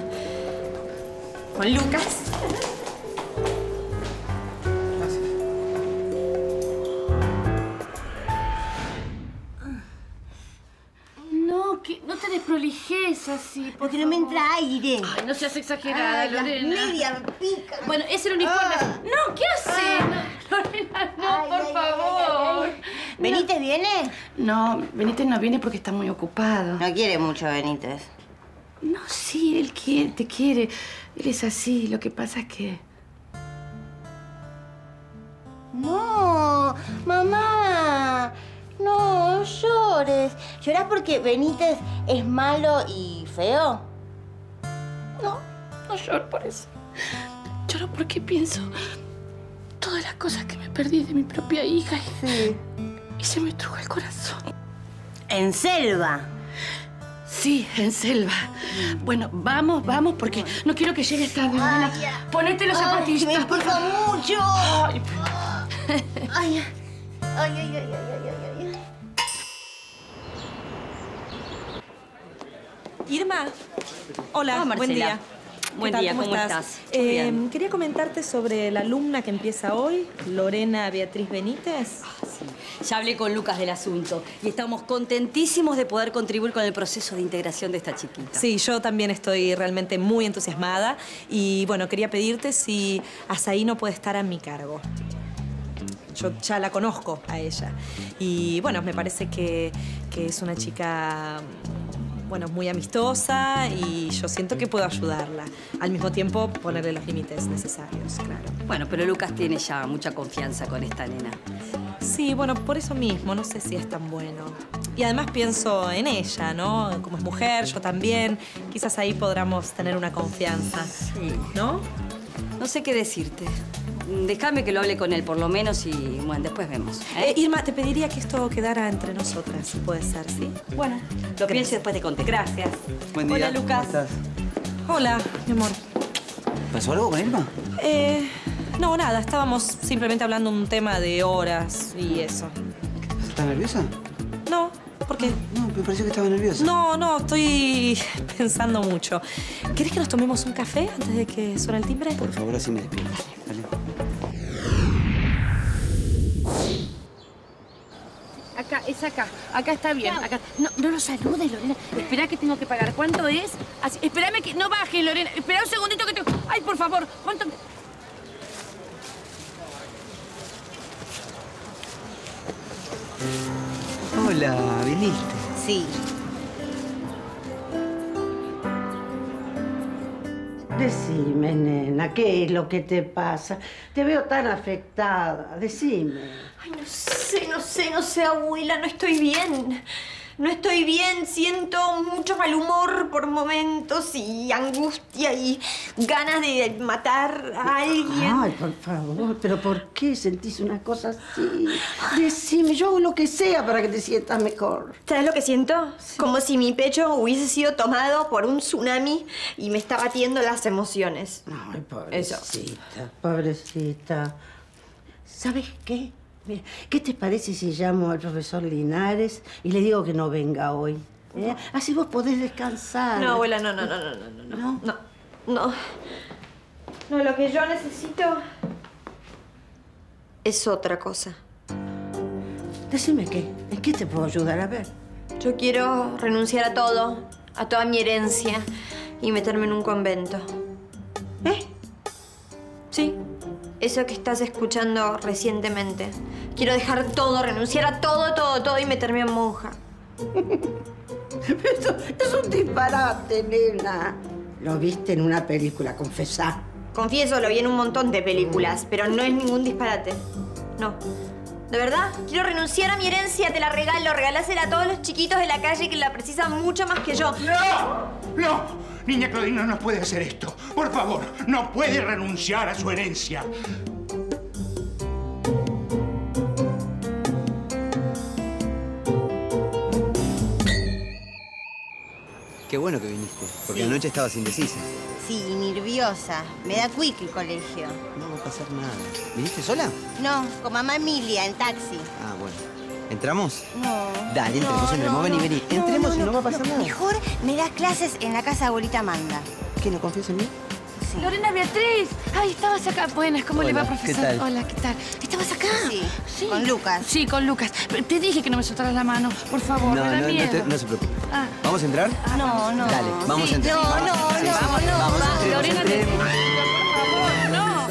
con Lucas. No, que no te desprolijes así. Porque no me entra aire. Ay, no seas exagerada, Ay, las Lorena. medias pican. Bueno, es el uniforme. Ah. No, ¿qué hace? Lorena, no, Ay, por ay, favor. ay, ay, ay. ¿Benítez viene? No, Benítez no viene porque está muy ocupado. No quiere mucho Benítez. No, sí, él quiere, te quiere. Él es así. Lo que pasa es que... No, mamá. No llores. ¿Llorás porque Benítez es malo y feo? No, no lloro por eso. Lloro porque pienso todas las cosas que me perdí de mi propia hija y, Sí. y se me estruja el corazón. En Selva. Sí, en Selva. Bueno, vamos, vamos, porque no quiero que llegues tarde, Lorena. Ponete los zapatillas. Me pica mucho. Ay. Ay, ay, ay, ay, ay, ay, ay. Irma. Hola, Hola, buen día. Buen ¿Qué tal? día, ¿cómo estás? Muy Eh, bien. quería comentarte sobre la alumna que empieza hoy, Lorena Beatriz Benítez. Ah, sí. Ya hablé con Lucas del asunto y estamos contentísimos de poder contribuir con el proceso de integración de esta chiquita. Sí, yo también estoy realmente muy entusiasmada y bueno, quería pedirte si Azaí no puede estar a mi cargo. Yo ya la conozco a ella y bueno, me parece que, que es una chica... bueno, muy amistosa y yo siento que puedo ayudarla. Al mismo tiempo, ponerle los límites necesarios, claro. Bueno, pero Lucas tiene ya mucha confianza con esta nena. Sí, bueno, por eso mismo, no sé si es tan bueno. Y además pienso en ella, ¿no? Como es mujer, yo también. Quizás ahí podamos tener una confianza. Sí. ¿No? No sé qué decirte. Déjame que lo hable con él, por lo menos, y bueno, después vemos. ¿eh? Eh, Irma, te pediría que esto quedara entre nosotras, si puede ser, ¿sí? Bueno, lo pienso y después te contesto. Gracias. Buen día. Hola, Lucas. ¿Cómo estás? Hola, mi amor. ¿Pasó algo con Irma? Eh, no, nada. Estábamos simplemente hablando un tema de horas y eso. ¿Estás nerviosa? No, ¿por qué? No, me pareció que estaba nerviosa. No, no, estoy pensando mucho. ¿Querés que nos tomemos un café antes de que suene el timbre? Por favor, así me despierto. Dale. Acá, es acá. Acá está bien. Acá. No, no lo saludes, Lorena. Espera que tengo que pagar. ¿Cuánto es? Así, espérame que no baje, Lorena. Espera un segundito que te... Ay, por favor. ¿Cuánto? Hola, ¿viniste? Sí. Decime, nena, ¿qué es lo que te pasa? Te veo tan afectada. Decime. Ay, no sé, no sé, no sé, abuela, no estoy bien. No estoy bien, siento mucho mal humor por momentos y angustia y ganas de matar a alguien. Ay, por favor, ¿pero por qué sentís una cosa así? Decime, yo hago lo que sea para que te sientas mejor. ¿Sabes lo que siento? Como si mi pecho hubiese sido tomado por un tsunami y me está batiendo las emociones. Ay, pobrecita, pobrecita. ¿Sabes qué? Mira, ¿qué te parece si llamo al profesor Linares y le digo que no venga hoy? ¿Eh? Así vos podés descansar. No, abuela, no, no, no, no, no, no, no, no, no. No, lo que yo necesito es otra cosa. Decime qué, ¿en qué te puedo ayudar? A ver. Yo quiero renunciar a todo, a toda mi herencia y meterme en un convento. ¿Eh? Sí, eso que estás escuchando recientemente. Quiero dejar todo, renunciar a todo, todo, todo y meterme en monja. Eso es un disparate, nena. Lo viste en una película, confesá. Confieso, lo vi en un montón de películas, pero no es ningún disparate. No. ¿De verdad? Quiero renunciar a mi herencia, te la regalo. Regalásela a todos los chiquitos de la calle que la precisan mucho más que yo. ¡No! ¡No! Niña Claudina no puede hacer esto. Por favor, no puede renunciar a su herencia. Qué bueno que viniste, porque Sí. anoche estabas indecisa. Sí, nerviosa. Me da quick el colegio. No va a pasar nada. ¿Viniste sola? No, con mamá Emilia, en taxi. Ah, bueno. ¿Entramos? No. Dale, entremos, No, entremos. no, Vení, no. vení. No, Entremos no, y no va a pasar no. nada. Mejor me das clases en la casa de abuelita Amanda. ¿Qué, no confías en mí? Lorena Beatriz. Ay, estabas acá. Buenas, ¿cómo le Hola, va, profesor? ¿qué tal? Hola, ¿qué tal? ¿Estabas acá? Sí, con Lucas. Sí, con Lucas. Pero te dije que no me soltaras la mano. Por favor, No, me da no, no, miedo. te- no se preocupe. Ah. ¿Vamos a entrar? No, no. Dale, vamos Sí, a entrar. No, no, Sí, no, sí. no, no. Vamos, va. entremos, Lorena, te- entremos. por favor, no.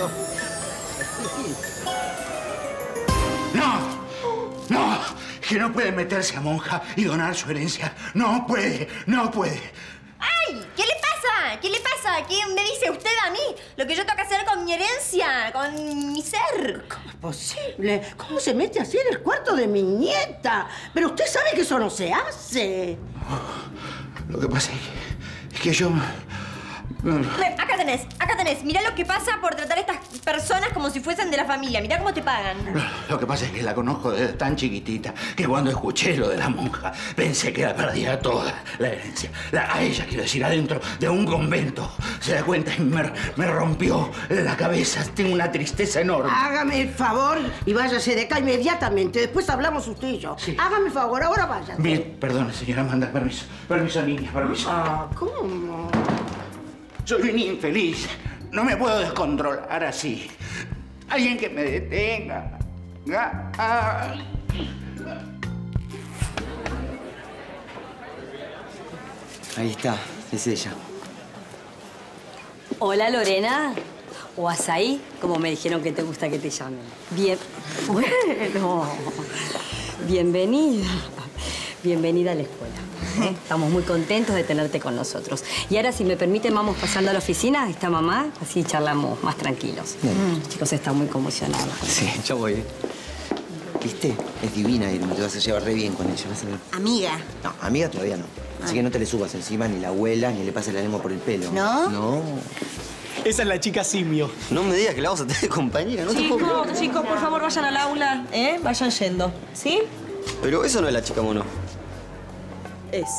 ¡No! ¡No! Que no puede meterse a monja y donar su herencia. No puede, no puede. ¡Ay! ¿Qué le pasa? ¿Qué le pasa? ¿Qué me dice usted a mí? Lo que yo tengo que hacer con mi herencia, con mi ser. ¿Cómo es posible? ¿Cómo se mete así en el cuarto de mi nieta? Pero usted sabe que eso no se hace. Lo que pasa es que, es que yo... Me- Acá tenés. tenés, acá tenés. Mirá lo que pasa por tratar a estas personas como si fuesen de la familia. Mirá cómo te pagan. Lo que pasa es que la conozco desde tan chiquitita que cuando escuché lo de la monja pensé que la perdía toda, la herencia. La, a ella, quiero decir, adentro de un convento. Se da cuenta y me, me rompió la cabeza. Tengo una tristeza enorme. Hágame el favor y váyase de acá inmediatamente. Después hablamos usted y yo. Sí. Hágame el favor, ahora váyase. Bien, perdone, señora Amanda, permiso. Permiso, niña, permiso. Ah, ¿cómo? Soy un infeliz. No me puedo descontrolar así. Alguien que me detenga. Ah. Ahí está, es ella. Hola, Lorena. O Azaí, como me dijeron que te gusta que te llamen. Bien. Bueno. Bienvenida. Bienvenida a la escuela. Estamos muy contentos de tenerte con nosotros. Y ahora, si me permiten, vamos pasando a la oficina. Está mamá, así charlamos más tranquilos. Mm, los chicos están muy conmocionados. Sí, yo voy. ¿Viste? Es divina Irma, te vas a llevar re bien con ella. Vas a ver. Amiga. No, amiga todavía no. Así que no te le subas encima, ni la abuela, ni le pases la lengua por el pelo. ¿No? No. Esa es la chica simio. No me digas que la vamos a tener de compañera, ¿no? Chicos, chicos, por favor, vayan al aula, ¿eh? Vayan yendo, ¿sí? Pero eso no es la chica mono. Es.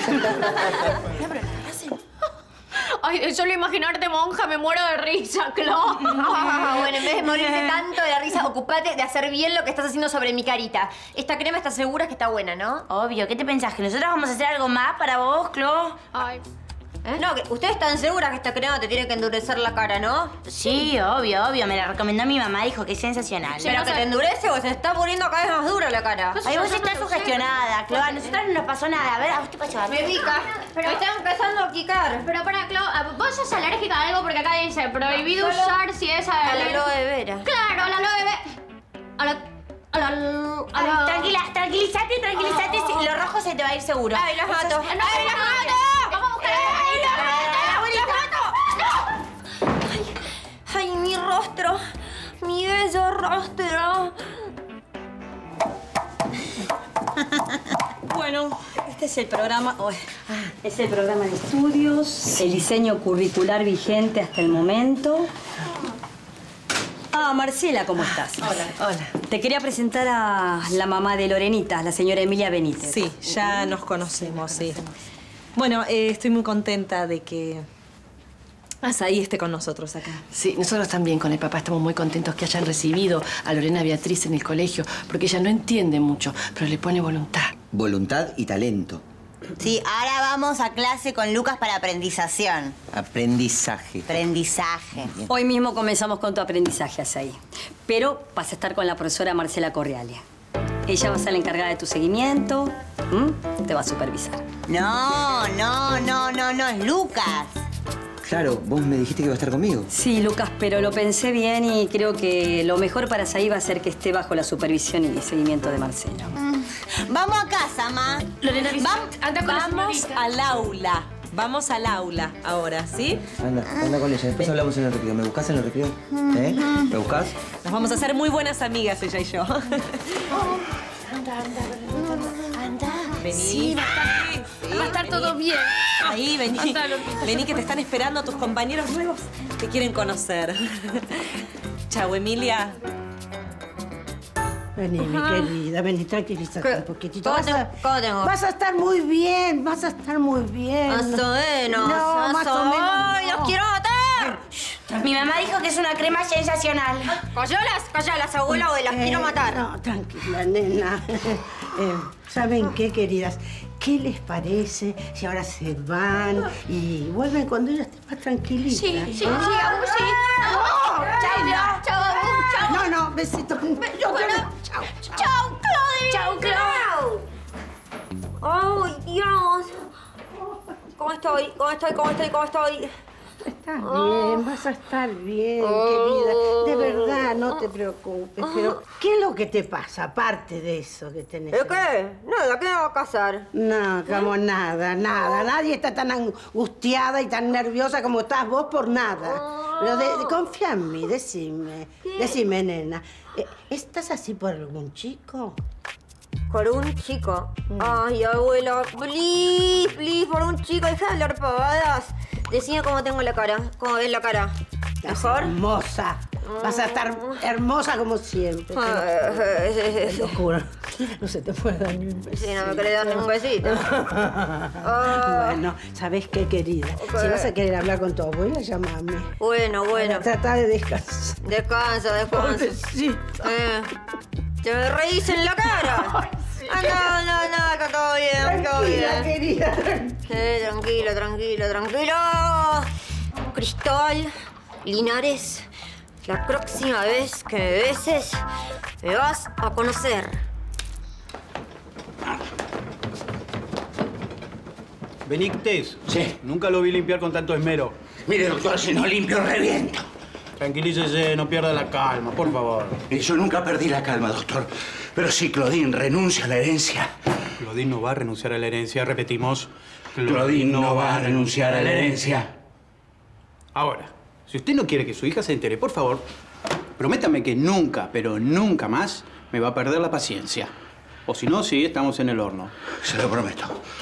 Ay, solo imaginarte monja me muero de risa, Clo. Bueno, en vez de morirte tanto de la risa, ocupate de hacer bien lo que estás haciendo sobre mi carita. Esta crema estás segura que está buena, ¿no? Obvio, ¿qué te pensás? ¿Que nosotros vamos a hacer algo más para vos, Clo? Ay. ¿Eh? No, que ustedes están seguras que esta crema te tiene que endurecer la cara, ¿no? Sí, obvio, obvio. Me la recomendó mi mamá, dijo que es sensacional. ¿Pero que te endurece o se está poniendo cada vez más dura la cara? Ay, vos estás sugestionada, Clo. A nosotros no nos pasó nada. A ver, a vos te pasó algo. Me pica. Pero- Me está empezando a picar. Pero para, Clo, vos sos alérgica a algo porque acá dice prohibido Solo usar si es a la alérgica. aloe vera. Claro, a la aloe vera. A la... A la... A Ay, la... tranquila, tranquilízate, tranquilízate. Oh. si- Lo rojo se te va a ir seguro. Ay, las Vos mato. sos- Ay, ¡Ay, las las mato! Vamos a buscar a la abuelita. ¡La abuelita! ¡No! Ay, mi rostro. Mi bello rostro. Bueno, este es el programa... oh, es el programa de estudios, el diseño curricular vigente hasta el momento. Ah, Marcela, ¿cómo estás? Hola, hola. Te quería presentar a la mamá de Lorenita, la señora Emilia Benítez. Sí, ya nos conocemos, sí. Bueno, eh, estoy muy contenta de que Azaí esté con nosotros acá. Sí, nosotros también con el papá estamos muy contentos que hayan recibido a Lorena Beatriz en el colegio, porque ella no entiende mucho, pero le pone voluntad. Voluntad y talento. Sí, ahora vamos a clase con Lucas para aprendización. Aprendizaje. Aprendizaje. Hoy mismo comenzamos con tu aprendizaje, Azaí. Pero vas a estar con la profesora Marcela Correale. Ella va a ser la encargada de tu seguimiento. ¿Mm? Te va a supervisar. No, no, no, no, no, es Lucas. Claro, vos me dijiste que iba a estar conmigo. Sí, Lucas, pero lo pensé bien y creo que lo mejor para Azaí va a ser que esté bajo la supervisión y seguimiento de Marcela. Mm. Vamos a casa, ma. Lorena, Vam- anda con Vamos al aula. Vamos al aula ahora, ¿sí? Anda, anda con ella. Después hablamos en el recreo. ¿Me buscás en el recreo? ¿Eh? ¿Me buscás? Nos vamos a hacer muy buenas amigas, ella y yo. Anda, anda, anda. Vení. Sí, va a estar bien. Sí, Va a estar vení. todo bien. Ahí, vení. Anda, Lupita. Vení, que te están esperando tus compañeros nuevos. Te quieren conocer. Chau, Emilia. Vení, mi Ajá. querida, vení, tranquilízate un poquitito. ¿Cómo Vas a, tengo- cómo tengo? vas a estar muy bien, vas a estar muy bien. Más o menos. No, más o menos. ¡Ay, no. los quiero matar! Mi mamá dijo que es una crema sensacional. Callalas, callalas, abuela, o las Eh, quiero matar. No, tranquila, nena. Eh, ¿Saben qué, queridas? ¿Qué les parece si ahora se van y vuelven cuando ella esté más tranquilita? Sí, sí, sí, ¿Eh? abu, sí. No, Chao, nena. chao, abu, chao. No, no, besito. Yo quiero- Chao, chao. Chao, Claudia. Chao, Claudia. ¡Ay, Dios! ¿Cómo estoy? ¿Cómo estoy? ¿Cómo estoy? ¿Cómo estoy? Estás bien, vas a estar bien, querida. De verdad, no te preocupes. Pero, ¿qué es lo que te pasa, aparte de eso que tenés? ¿De qué? Nada, ¿qué me va a casar? No, como nada, nada. Nadie está tan angustiada y tan nerviosa como estás vos por nada. Pero de- de- confía en mí, decime. Decime, nena. eh, ¿Estás así por algún chico? ¿Por un chico? Ay, abuela, please, please, por un chico, deja de hablar pavadas. Decime cómo tengo la cara. ¿Cómo ves la cara? ¿Mejor? Hermosa. Vas a estar hermosa como siempre. Qué locura. No se te puede dar ni un besito. Sí, no me querés dar ni un besito. Oh. Bueno, ¿sabés qué, querida? Okay. Si vas a querer hablar con tu abuela, llámame. Bueno, bueno. Trata de descansar. Descansa, descansa. Pobrecita. Eh, ¿te me reís en la cara? Ah, no, no, no, está todo bien, todo Tranquila, bien. querida. Sí, tranquilo, tranquilo, tranquilo. Cristal, Linares, la próxima vez que me beses, me vas a conocer. Benítez. Sí. Nunca lo vi limpiar con tanto esmero. Mire, doctor, si no limpio, reviento. Tranquilícese, no pierda la calma, por favor. Y yo nunca perdí la calma, doctor. Pero si Claudine renuncia a la herencia... Claudine no va a renunciar a la herencia, repetimos. Claudine no va a renunciar a la herencia. Ahora, si usted no quiere que su hija se entere, por favor, prométame que nunca, pero nunca más me va a perder la paciencia. O si no, sí, estamos en el horno. Se lo prometo.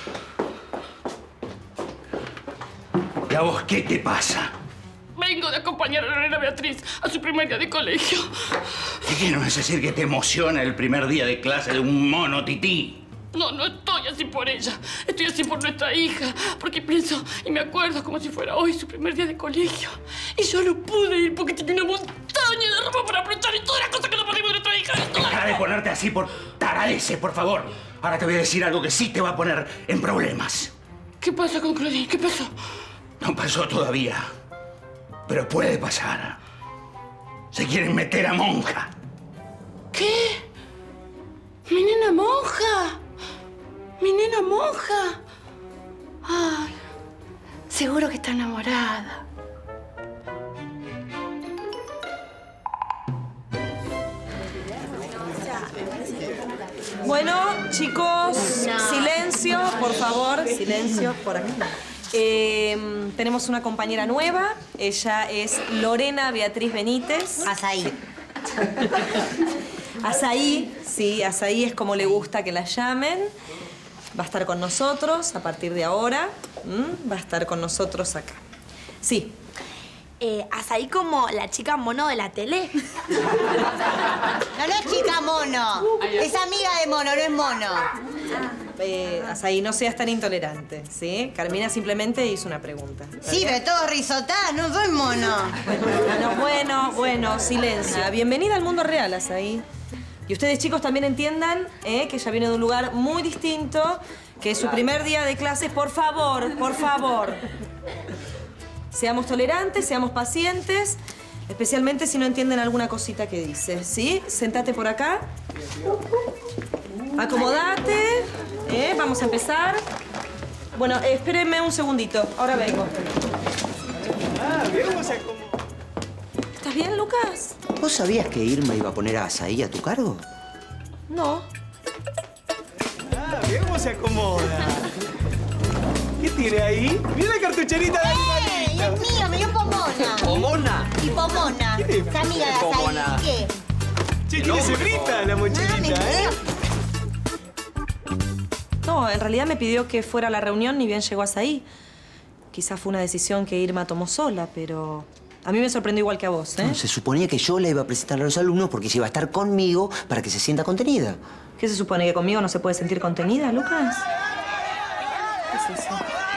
¿Y a vos qué te pasa? Vengo de acompañar a Lorena Beatriz a su primer día de colegio. ¿Qué quiero decir que te emociona el primer día de clase de un mono tití? No, no estoy así por ella. Estoy así por nuestra hija. Porque pienso y me acuerdo como si fuera hoy su primer día de colegio. Y yo no pude ir porque tenía una montaña de ropa para aprovechar y todas las cosas que no podemos de nuestra hija. Deja de ponerte así por taralese, por favor. Ahora te voy a decir algo que sí te va a poner en problemas. ¿Qué pasa con Claudine? ¿Qué pasó? No pasó todavía. Pero puede pasar. Se quieren meter a monja. ¿Qué? ¿Mi nena monja? ¿Mi nena monja? Ay, seguro que está enamorada. Bueno, chicos, silencio, por favor, silencio por aquí. Eh, tenemos una compañera nueva. Ella es Lorena Beatriz Benítez. Azaí. Azaí, sí, Azaí es como le gusta que la llamen. Va a estar con nosotros a partir de ahora. ¿Mm? Va a estar con nosotros acá. Sí. Eh, Azaí como la chica mono de la tele. No, no es chica mono. Es amiga de mono, no es mono. Eh, Azaí, no seas tan intolerante, ¿sí? Carmina simplemente hizo una pregunta. Sí, pero todo risotá, no soy mono. Bueno, bueno, bueno, silencio. Bienvenida al mundo real, Azaí. Y ustedes, chicos, también entiendan eh, que ella viene de un lugar muy distinto, que es su primer día de clases. Por favor, por favor. Seamos tolerantes, seamos pacientes, especialmente si no entienden alguna cosita que dice, ¿sí? Sentate por acá. Acomodate. Eh, vamos a empezar. Bueno, eh, espérenme un segundito. Ahora vengo. Ah, bien, o sea, como... ¿Estás bien, Lucas? ¿Vos sabías que Irma iba a poner a Azaí a tu cargo? No. Ah, bien, cómo se acomoda. ¿Qué tiene ahí? Mira la cartucherita de ¡Eh! ¡Es mío! ¡Me dio Pomona! ¿Pomona? Y Pomona. ¿Quién es Es amiga de Azaí. Pomona? ¿Qué? Che, tiene cebrita la mochilita, ¿eh? No, en realidad me pidió que fuera a la reunión ni bien llegó Azaí. Quizás fue una decisión que Irma tomó sola, pero a mí me sorprendió igual que a vos, ¿eh? Se suponía que yo la iba a presentar a los alumnos porque ella iba a estar conmigo para que se sienta contenida. ¿Qué se supone? ¿Que conmigo no se puede sentir contenida, Lucas? ¿Qué es eso?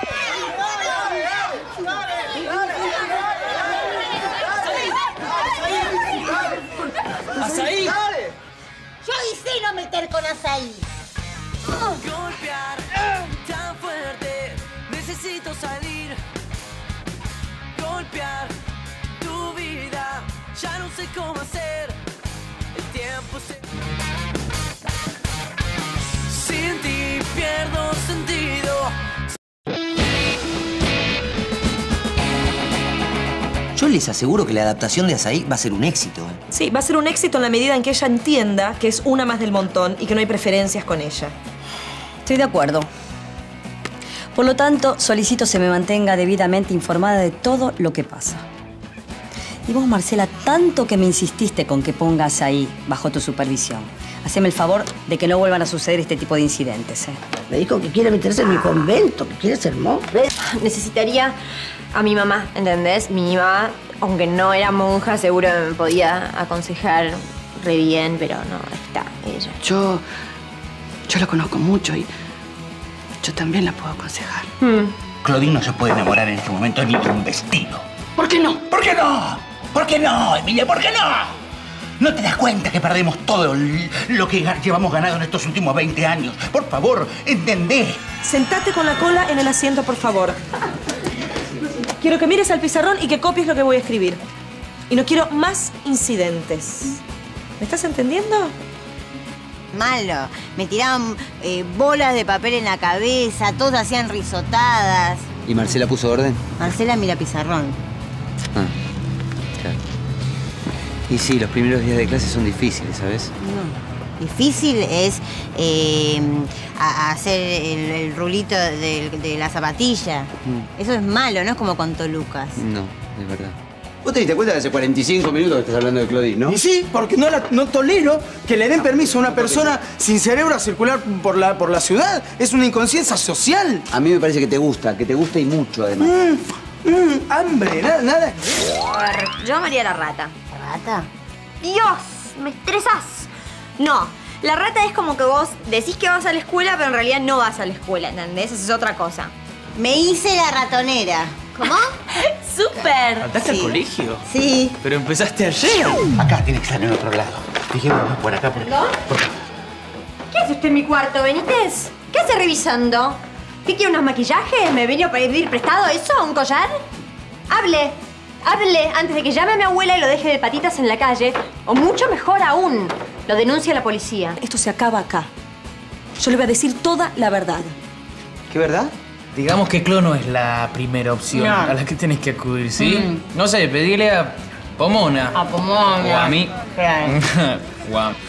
¡Azaí! Yo hice no meter con Azaí. Golpear tan fuerte, necesito salir. Golpear tu vida, ya no sé cómo hacer. El tiempo se... Sin ti pierdo sentido. Yo les aseguro que la adaptación de Azaí va a ser un éxito. ¿eh? Sí, va a ser un éxito en la medida en que ella entienda que es una más del montón y que no hay preferencias con ella. Estoy de acuerdo. Por lo tanto, solicito se me mantenga debidamente informada de todo lo que pasa. Y vos, Marcela, tanto que me insististe con que pongas ahí bajo tu supervisión. Haceme el favor de que no vuelvan a suceder este tipo de incidentes, ¿eh? Me dijo que quiere meterse en mi convento, que quiere ser monja. Necesitaría a mi mamá, ¿entendés? Mi mamá, aunque no era monja, seguro me podía aconsejar re bien, pero no, está ella. Yo... yo la conozco mucho y yo también la puedo aconsejar. Mm. Claudine no se puede enamorar en este momento ni de un vestido. ¿Por qué no? ¿Por qué no? ¿Por qué no, Emilia? ¿Por qué no? ¿No te das cuenta que perdemos todo lo que llevamos ganado en estos últimos veinte años? Por favor, entendé. Sentate con la cola en el asiento, por favor. Quiero que mires al pizarrón y que copies lo que voy a escribir. Y no quiero más incidentes. ¿Me estás entendiendo? Malo. Me tiraban eh, bolas de papel en la cabeza, todos hacían risotadas. ¿Y Marcela puso orden? Marcela mira pizarrón. Ah, claro. Y sí, los primeros días de clase son difíciles, ¿sabes? No. Difícil es eh, a, a hacer el, el rulito de, de la zapatilla. Mm. Eso es malo, no es como contó Lucas. No, es verdad. ¿Vos te diste cuenta que hace cuarenta y cinco minutos que estás hablando de Claudine, no? Y sí, porque no, la, no tolero que le den permiso a una persona sin cerebro a circular por la, por la ciudad. Es una inconsciencia social. A mí me parece que te gusta, que te gusta y mucho, además. Mm, mm, hambre, nada, nada. A ver, yo amaría la rata. ¿Rata? ¡Dios! ¡Me estresás! No, la rata es como que vos decís que vas a la escuela, pero en realidad no vas a la escuela, ¿entendés? Eso es otra cosa. Me hice la ratonera. ¿Cómo? ¡Súper! ¿Faltaste al colegio? Sí. Pero empezaste ayer. Acá tiene que estar en otro lado. Dije, bueno, por acá, por ¿No? ¿Qué hace usted en mi cuarto, Benítez? ¿Qué hace revisando? ¿Qué quiere, unos maquillajes? ¿Me vino a pedir prestado eso? ¿Un collar? Hable. Hable antes de que llame a mi abuela y lo deje de patitas en la calle. O mucho mejor aún, lo denuncie a la policía. Esto se acaba acá. Yo le voy a decir toda la verdad. ¿Qué verdad? Digamos que Clo no es la primera opción No. a la que tenés que acudir, ¿sí? Mm. No sé, pedirle a Pomona. A Pomona. O a mí. Claro. O a...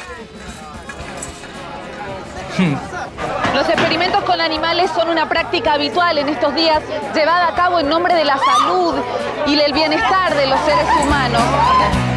Los experimentos con animales son una práctica habitual en estos días, llevada a cabo en nombre de la salud y del bienestar de los seres humanos.